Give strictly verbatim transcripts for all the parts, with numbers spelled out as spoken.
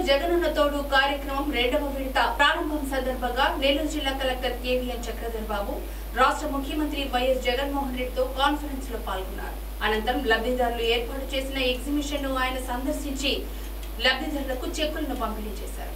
జగనన్న తోడు కార్యక్రమం రెండవ విడత ప్రారంభం సందర్భంగా నెల్లూరు జిల్లా కలెక్టర్ కేవీఎన్ చక్రధర్ బాబు రాష్ట్ర ముఖ్యమంత్రి వైఎస్ జగన్మోహన్ రెడ్డితో కాన్ఫరెన్స్ లో పాల్గొన్నారు. అనంతరం లబ్ధిదారులు ఏర్పాటు చేసిన ఎగ్జిబిషన్ ను ఆయన సందర్శించి లబ్ధిదారులకు చెక్కులను పంపిణీ చేశారు.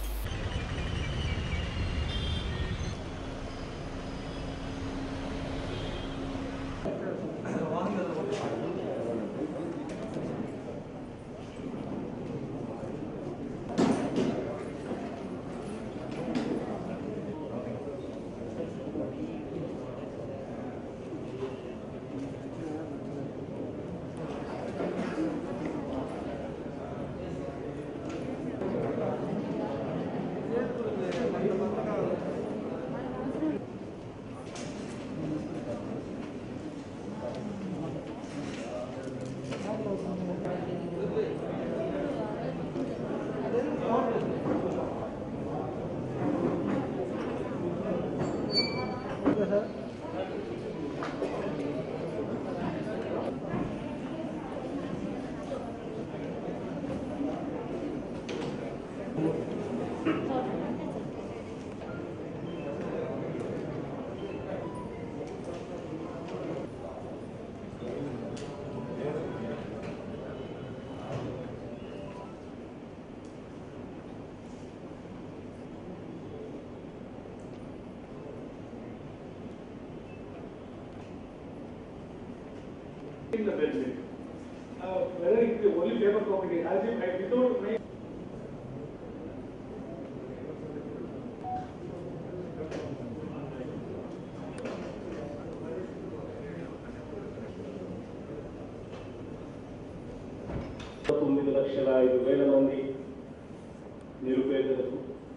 The benefit. Uh, whether it's only paper copy, as if I without make తొమ్మిది లక్షల ఐదు వేల మంది నిరుపేదలకు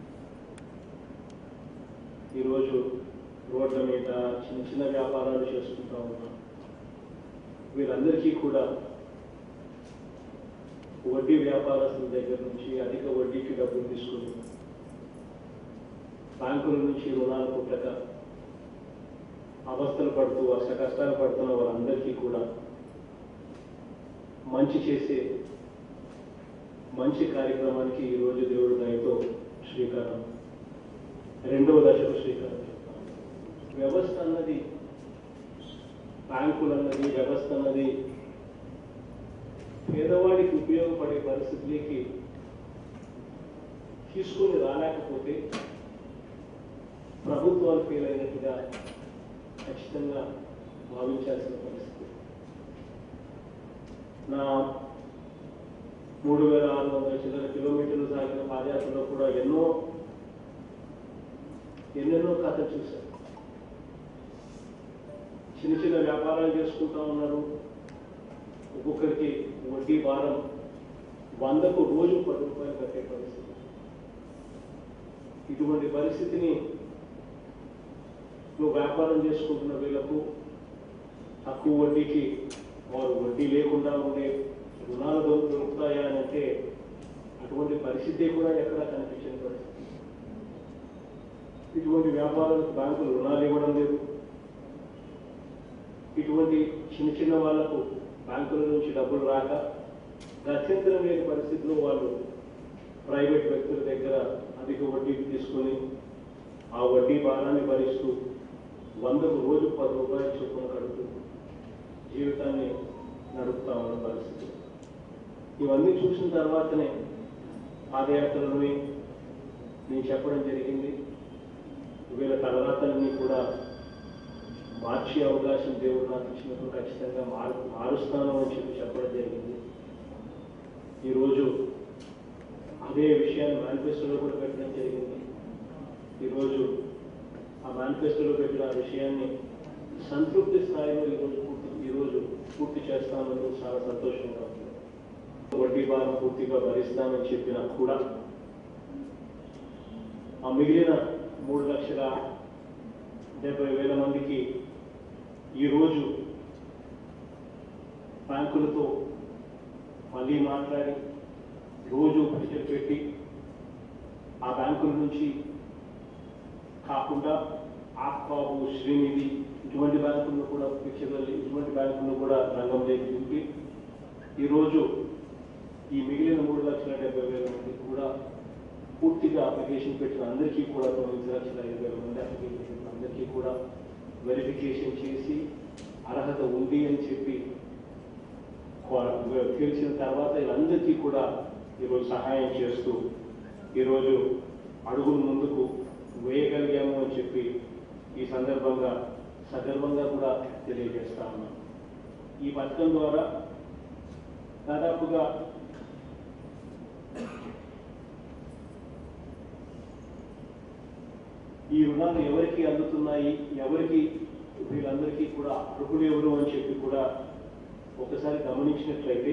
ఈరోజు రోడ్ల మీద చిన్న చిన్న వ్యాపారాలు చేసుకుంటూ ఉన్నాం. వీరందరికీ కూడా వడ్డీ వ్యాపారస్తుల దగ్గర నుంచి అధిక వడ్డీకి డబ్బులు తీసుకుని బ్యాంకుల నుంచి రుణాలు పుట్టక అవస్థలు పడుతూ అష్ట కష్టాలు పడుతున్న వాళ్ళందరికీ కూడా మంచి చేసే మంచి కార్యక్రమానికి ఈరోజు దేవుడు దయతో శ్రీకారం రెండవ దశకు శ్రీకారం చెప్తాం. వ్యవస్థ అన్నది బ్యాంకులు అన్నది వ్యవస్థ అన్నది పేదవాడికి ఉపయోగపడే పరిస్థితికి తీసుకుని రాలేకపోతే ప్రభుత్వాలు ఫెయిల్ అయినట్టుగా ఖచ్చితంగా భావించాల్సిన పరిస్థితి. నా మూడు వేల ఆరు వందల చిల్లర కిలోమీటర్లు సాగిన పాదయాత్రలో కూడా ఎన్నో ఎన్నెన్నో కథలు చూశారు. చిన్న చిన్న వ్యాపారాలు చేసుకుంటా ఉన్నారు. ఒక్కొక్కరికి వడ్డీ భారం వందకు రోజు పది రూపాయలు కట్టే పరిస్థితి. ఇటువంటి పరిస్థితిని నువ్వు వ్యాపారం చేసుకుంటున్న వీళ్ళకు తక్కువ వడ్డీకి వారు వడ్డీ లేకుండా ఉండే రుణాలు దొరుకుతాయా అని అంటే అటువంటి పరిస్థితి కూడా ఎక్కడా కనిపించిన పరిస్థితి. ఇటువంటి వ్యాపారాలకు బ్యాంకులు రుణాలు ఇవ్వడం లేదు. ఇటువంటి చిన్న చిన్న వాళ్లకు బ్యాంకుల నుంచి డబ్బులు రాక గత్యంతరం లేని పరిస్థితిలో వాళ్ళు ప్రైవేట్ వ్యక్తుల దగ్గర అధిక వడ్డీకి తీసుకొని ఆ వడ్డీ భారాన్ని భరిస్తూ వందకు రోజు పది రూపాయలు చొప్పున కడుతూ జీవితాన్ని నడుపుతా ఉన్న పరిస్థితి. ఇవన్నీ చూసిన తర్వాతనే పాదయాత్రలోనే నేను చెప్పడం జరిగింది. వీళ్ళ తలరాతల్ని కూడా మార్చే అవకాశం దేవుడు నాకు ఇచ్చినప్పుడు ఖచ్చితంగా మారు మారుస్తాను అని చెప్పి చెప్పడం జరిగింది. ఈరోజు అదే విషయాన్ని మేనిఫెస్టోలో కూడా పెట్టడం జరిగింది. ఈరోజు ఆ మేనిఫెస్టోలో పెట్టిన ఆ విషయాన్ని సంతృప్తి స్థాయిలో ఈరోజు పూర్తి ఈరోజు పూర్తి చేస్తామని చాలా సంతోషంగా ఉంది. వడ్డీ భారం పూర్తిగా భరిస్తామని చెప్పినా కూడా ఆ మిగిలిన మూడు లక్షల డెబ్బై వేల మందికి ఈరోజు బ్యాంకులతో మళ్ళీ మాట్లాడి రోజు బడ్జెట్ పెట్టి ఆ బ్యాంకుల నుంచి కాకుండా ఆత్మాబు శ్రీనిధి ఇటువంటి బ్యాంకులను కూడా పిక్చర్లు ఇటువంటి బ్యాంకులను కూడా రంగంలోకి దింపి ఈరోజు ఈ మిగిలిన మూడు లక్షల డెబ్బై వేల మంది కూడా పూర్తిగా అప్లికేషన్ పెట్టిన అందరికీ కూడా తొమ్మిది లక్షల ఐదు వేల మంది అప్లికేషన్ పెట్టిన అందరికీ కూడా వెరిఫికేషన్ చేసి అర్హత ఉంది అని చెప్పి తెలిసిన తర్వాత వీళ్ళందరికీ కూడా ఈరోజు సహాయం చేస్తూ ఈరోజు అడుగులు ముందుకు వేయగలిగాము అని చెప్పి ఈ సందర్భంగా సగర్వంగా కూడా తెలియజేస్తా ఉన్నాం. ఈ పథకం ద్వారా దాదాపుగా ఈ రుణాలు ఎవరికి అందుతున్నాయి, ఎవరికి వీళ్ళందరికీ కూడా అర్హులు ఎవరు అని చెప్పి కూడా ఒకసారి గమనించినట్లయితే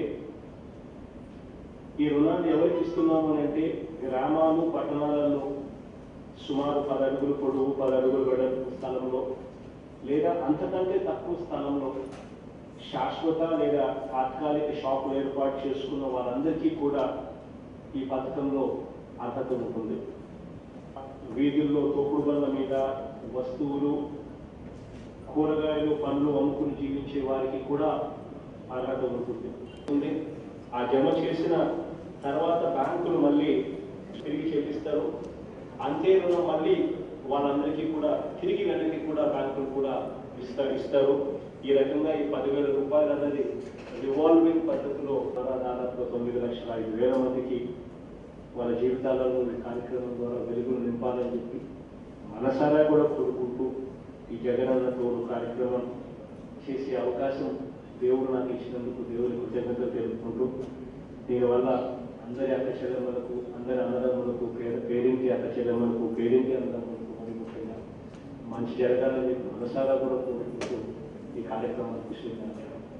ఈ రుణాన్ని ఎవరికి ఇస్తున్నాము అని అంటే గ్రామాలు పట్టణాలలో సుమారు పది అడుగులు పొడవు పది అడుగులు వెడల్పు స్థలంలో లేదా అంతకంటే తక్కువ స్థలంలో శాశ్వత లేదా తాత్కాలిక షాపులు ఏర్పాటు చేసుకున్న వాళ్ళందరికీ కూడా ఈ పథకంలో అర్హత ఉంటుంది. వీధుల్లో తోపుడు బండ్ల మీద వస్తువులు కూరగాయలు పండ్లు అమ్ముకుని జీవించే వారికి కూడా అర్హత ఉంటుంది. ఆ జమ చేసిన తర్వాత బ్యాంకులు మళ్ళీ తిరిగి చెల్లిస్తారు. అంతే రుణం మళ్ళీ వాళ్ళందరికీ కూడా తిరిగి వెనక్కి కూడా బ్యాంకులు కూడా ఇస్తారు ఇస్తారు ఈ రకంగా ఈ పదివేల రూపాయలు అన్నది రివాల్వింగ్ పద్ధతిలో దాదాపు తొమ్మిది లక్షల ఐదు వేల మందికి వాళ్ళ జీవితాలలో ఈ కార్యక్రమం ద్వారా వెలుగులు నింపాలని చెప్పి మనసారా కూడా కోరుకుంటూ ఈ జగనన్న తోడు కార్యక్రమం చేసే అవకాశం దేవుడు నాకు ఇచ్చినందుకు దేవుని కృతజ్ఞతలు తెలుపుకుంటూ దీనివల్ల అందరి అక్క చెల్లెమ్మలకు అందరి అన్నదమ్ములకు పేద పేరింటి అక్క చెల్లెమ్మలకు పేరింటి అన్నదమ్ములకు మరి ముఖ్యంగా మంచి జరగాలని మనసారా కూడా కోరుకుంటూ ఈ కార్యక్రమానికి కృషి చేయాలి.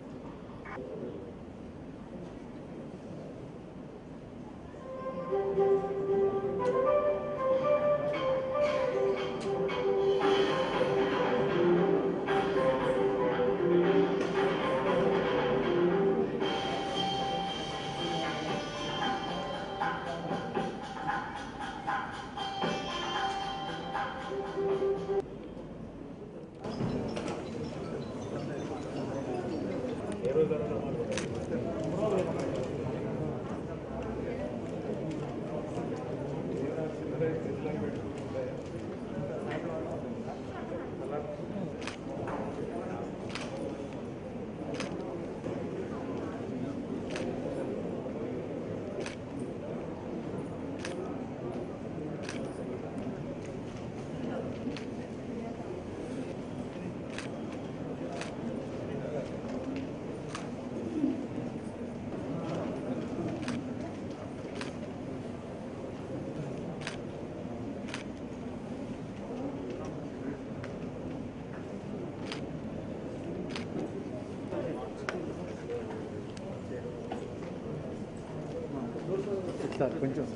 సార్ కొంచెం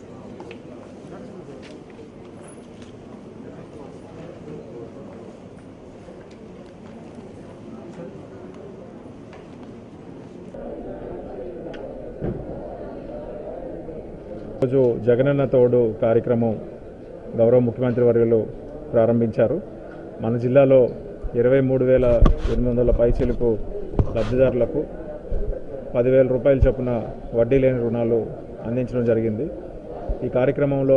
రోజు జగనన్న తోడు కార్యక్రమం గౌరవ ముఖ్యమంత్రి వర్యులు ప్రారంభించారు. మన జిల్లాలో ఇరవై మూడు వేల ఎనిమిది వందల పైచిలుకు లబ్ధిదారులకు పదివేల రూపాయల చొప్పున వడ్డీ లేని రుణాలు అందించడం జరిగింది. ఈ కార్యక్రమంలో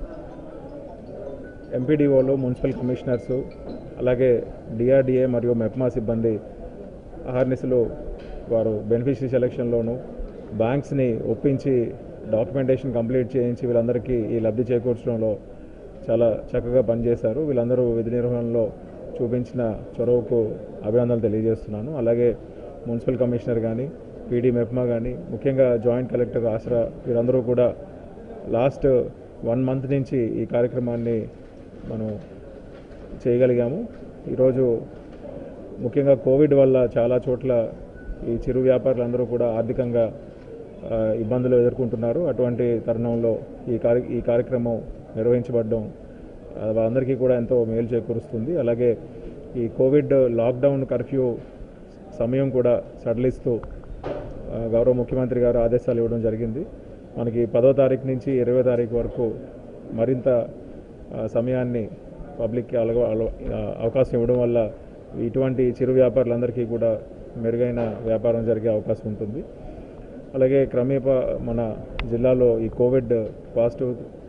ఎంపీడీఓలు, మున్సిపల్ కమిషనర్సు, అలాగే డిఆర్డిఏ మరియు మెప్మా సిబ్బంది అహర్నిశలు వారు బెనిఫిషరీ సెలక్షన్లోను బ్యాంక్స్ని ఒప్పించి డాక్యుమెంటేషన్ కంప్లీట్ చేయించి వీళ్ళందరికీ ఈ లబ్ధి చేకూర్చడంలో చాలా చక్కగా పనిచేశారు. వీళ్ళందరూ విధి నిర్వహణలో చూపించిన చొరవకు అభినందనలు తెలియజేస్తున్నాను. అలాగే మున్సిపల్ కమిషనర్ కానీ, పీడీ మెప్మా కానీ, ముఖ్యంగా జాయింట్ కలెక్టర్ ఆసరా వీరందరూ కూడా లాస్ట్ వన్ మంత్ నుంచి ఈ కార్యక్రమాన్ని మనం చేయగలిగాము. ఈరోజు ముఖ్యంగా కోవిడ్ వల్ల చాలా చోట్ల ఈ చిరు వ్యాపారులందరూ కూడా ఆర్థికంగా ఇబ్బందులు ఎదుర్కొంటున్నారు. అటువంటి తరుణంలో ఈ కార్య ఈ కార్యక్రమం నిర్వహించబడడం వాళ్ళందరికీ కూడా ఎంతో మేలు చేకూరుస్తుంది. అలాగే ఈ కోవిడ్ లాక్డౌన్ కర్ఫ్యూ సమయం కూడా సడలిస్తూ గౌరవ ముఖ్యమంత్రి గారు ఆదేశాలు ఇవ్వడం జరిగింది. మనకి పదో తారీఖు నుంచి ఇరవై తారీఖు వరకు మరింత సమయాన్ని పబ్లిక్కి అలగ అవకాశం ఇవ్వడం వల్ల ఇటువంటి చిరు వ్యాపారులందరికీ కూడా మెరుగైన వ్యాపారం జరిగే అవకాశం ఉంటుంది. అలాగే క్రమేపా మన జిల్లాలో ఈ కోవిడ్ పాజిటివ్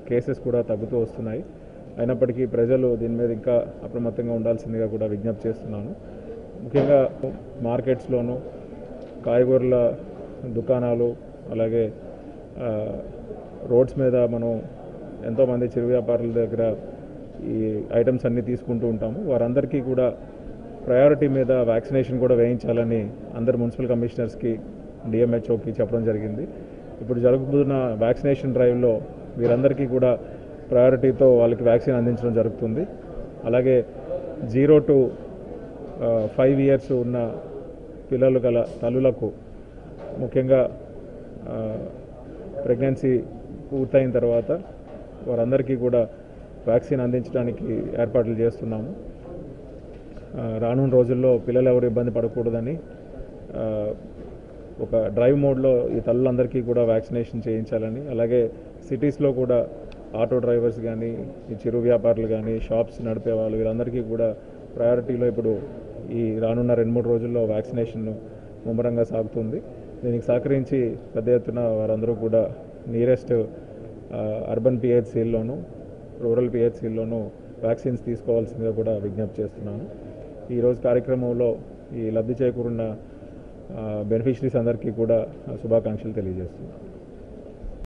కేసెస్ కూడా తగ్గుతూ వస్తున్నాయి. అయినప్పటికీ ప్రజలు దీని మీద ఇంకా అప్రమత్తంగా ఉండాల్సిందిగా కూడా విజ్ఞప్తి చేస్తున్నాను. ముఖ్యంగా మార్కెట్స్లోనూ కాయగూరల దుకాణాలు అలాగే రోడ్స్ మీద మనం ఎంతోమంది చిరు వ్యాపారుల దగ్గర ఈ ఐటమ్స్ అన్నీ తీసుకుంటూ ఉంటాము. వారందరికీ కూడా ప్రయారిటీ మీద వ్యాక్సినేషన్ కూడా వేయించాలని అందరు మున్సిపల్ కమిషనర్స్కి డిఎంహెచ్ఓకి చెప్పడం జరిగింది. ఇప్పుడు జరుగుతున్న వ్యాక్సినేషన్ డ్రైవ్లో వీరందరికీ కూడా ప్రయారిటీతో వాళ్ళకి వ్యాక్సిన్ అందించడం జరుగుతుంది. అలాగే జీరో టు ఫైవ్ ఇయర్స్ ఉన్న పిల్లలు గల తల్లులకు ముఖ్యంగా ప్రెగ్నెన్సీ పూర్తయిన తర్వాత వారందరికీ కూడా వ్యాక్సిన్ అందించడానికి ఏర్పాట్లు చేస్తున్నాము. రానున్న రోజుల్లో పిల్లలు ఎవరు ఇబ్బంది పడకూడదని ఒక డ్రైవ్ మోడ్లో ఈ తల్లులందరికీ కూడా వ్యాక్సినేషన్ చేయించాలని, అలాగే సిటీస్లో కూడా ఆటో డ్రైవర్స్ కానీ ఈ చిరు వ్యాపారులు కానీ షాప్స్ నడిపే వాళ్ళు వీళ్ళందరికీ కూడా ప్రయారిటీలో ఇప్పుడు ఈ రానున్న రెండు మూడు రోజుల్లో వ్యాక్సినేషన్ ముమ్మరంగా సాగుతుంది. దీనికి సహకరించి పెద్ద ఎత్తున వారందరూ కూడా నియరెస్ట్ అర్బన్ పిహెచ్సిల్లోనూ రూరల్ పిహెచ్సిల్లోనూ వ్యాక్సిన్స్ తీసుకోవాల్సిందిగా కూడా విజ్ఞప్తి చేస్తున్నాను. ఈరోజు కార్యక్రమంలో ఈ లబ్ధి చేకూరున్న బెనిఫిషరీస్ అందరికీ కూడా శుభాకాంక్షలు తెలియజేస్తున్నాను.